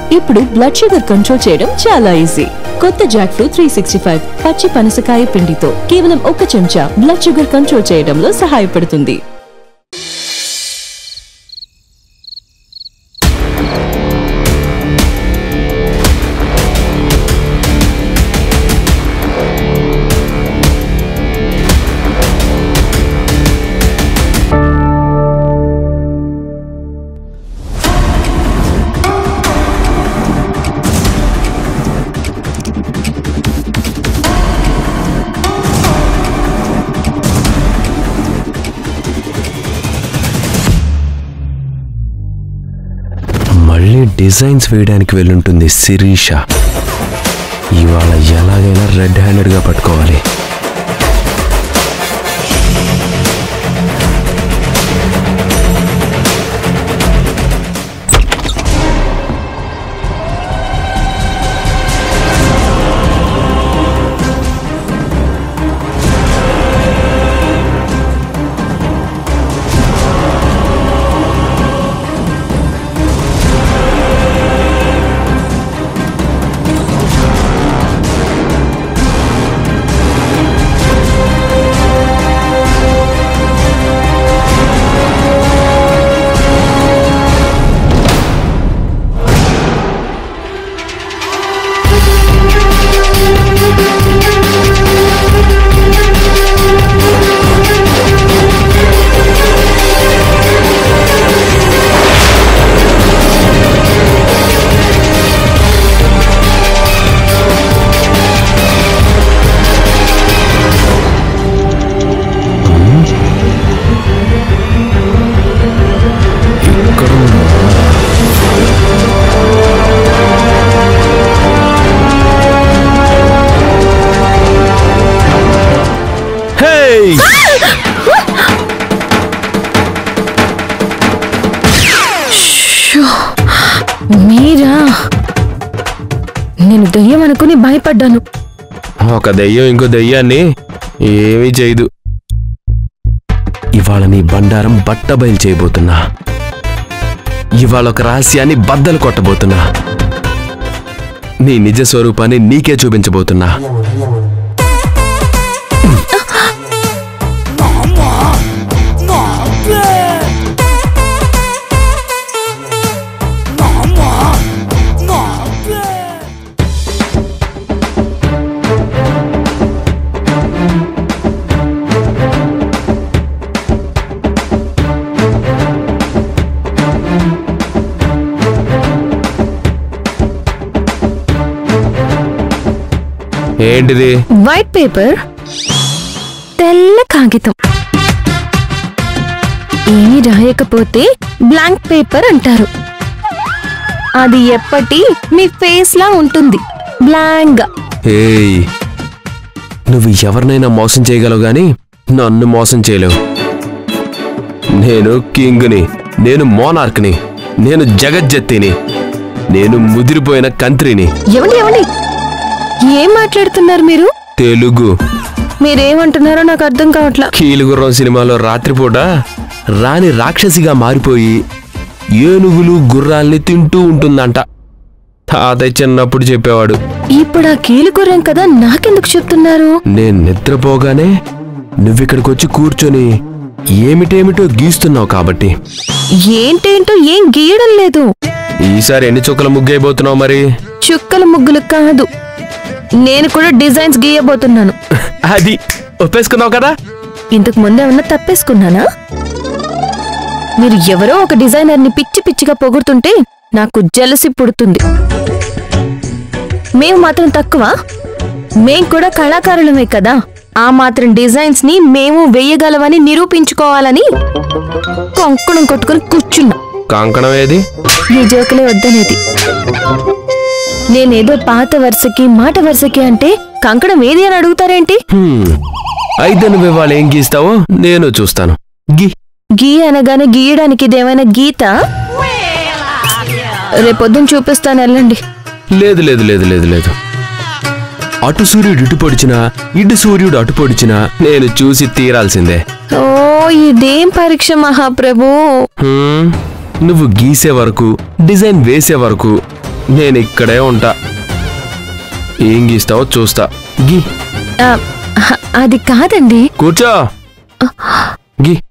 ఇప్పుడు blood sugar control చేయడం చాలా ఈజీ. కొత్త జాక్ ఫ్రూట్ 365 పచ్చి పనసకాయ పిండితో కేవలం 1 చెంచా బ్లడ్ షుగర్ కంట్రోల్ చేయడంలో సహాయపడుతుంది. మళ్ళీ డిజైన్స్ వేయడానికి వెళ్ళుంటుంది శిరీష. ఇవాళ ఎలాగైనా రెడ్ హ్యాండెడ్గా పట్టుకోవాలి. మీరా? నేను దెయ్యం అనుకుని భయపడ్డాను. ఒక దెయ్యం ఇంకో దెయ్యాన్ని ఏమీ చేయదు. ఇవాళ నీ బండారం బట్టబయలు చేయబోతున్నా. ఇవాళ ఒక రహస్యాన్ని బద్దలు కొట్టబోతున్నా. నీ నిజ స్వరూపాన్ని నీకే చూపించబోతున్నా. ఏంటిది? వైట్ పేపర్, తెల్ల కాగితం. ఏమీ రాయకపోతే బ్లాంక్ పేపర్ అంటారు. అది ఎప్పటి మీ ఫేస్ లా ఉంటుంది, బ్లాంక్ గా. ఏయ్, నువ్వు ఎవరినైనా మోసం చేయగలవు గాని నన్ను మోసం చేయలేవు. నేను కింగ్ని, నేను మోనార్క్ని, నేను జగజ్జత్తిని, నేను ముదిరిపోయిన కంత్రిని. ఏమండి ఏం మాట్లాడుతున్నారు మీరు? తెలుగు. మీరేమంటున్నారో నాకు అర్థం కావట్లా. కీలుగుర్రం సినిమాలో రాత్రిపూట రాణి రాక్షసిగా మారిపోయి ఏనుగులు గుర్రాల్ని తింటూ ఉంటుందంట. తాతయ్య చిన్నప్పుడు చెప్పేవాడు. ఇప్పుడు ఆ కీలుగుర్రం కదా నాకెందుకు చెప్తున్నారు? నేను నిద్రపోగానే నువ్విక్కడికొచ్చి కూర్చొని ఏమిటేమిటో గీస్తున్నావు కాబట్టి. ఏంటేంటో ఏం గీయడం లేదు. ఈసారి ఎన్ని చుక్కల ముగ్గైపోతున్నావు మరి? చుక్కల ముగ్గులు కాదు, నేను కూడా డిజైన్స్ గీయబోతున్నాను. అది ఒప్పేసుకున్నావు కదా? ఇంతకు ముందేమన్నా తప్పేసుకున్నానా? మీరు ఎవరో ఒక డిజైనర్ని పిచ్చి పిచ్చిగా పొగుడుతుంటే నాకు జలసి పుడుతుంది. మేము మాత్రం తక్కువ? మేం కూడా కళాకారులమే కదా. ఆ మాత్రం డిజైన్స్ ని మేము వేయగలవని నిరూపించుకోవాలని కంకణం కొట్టుకుని కూర్చున్నా. కంకణం ఏది? ఈ జోకులే వద్దనేది. నేనేదో పాత వరుసకి మాట వరుసకి అంటే కంకణం ఏది అని అడుగుతారేంటి? అయితే నువ్వు ఇవాళ ఏం గీస్తావో నేను చూస్తాను. గీ అనగానే గీయడానికి ఇదేమైనా గీత? రేపొద్దున చూపిస్తాను, వెళ్ళండి. లేదు లేదు లేదు లేదు లేదు, అటు సూర్యుడు ఇటు పొడిచినా ఇటు సూర్యుడు అటు పొడిచినా నేను చూసి తీరాల్సిందే. ఓ, ఇదేం పరీక్ష మహాప్రభు? నువ్వు గీసే వరకు, డిజైన్ వేసే వరకు నేను ఇక్కడే ఉంటా. ఏం గీస్తావో చూస్తా. గీ. అది కాదండి. కూర్చో. గీ.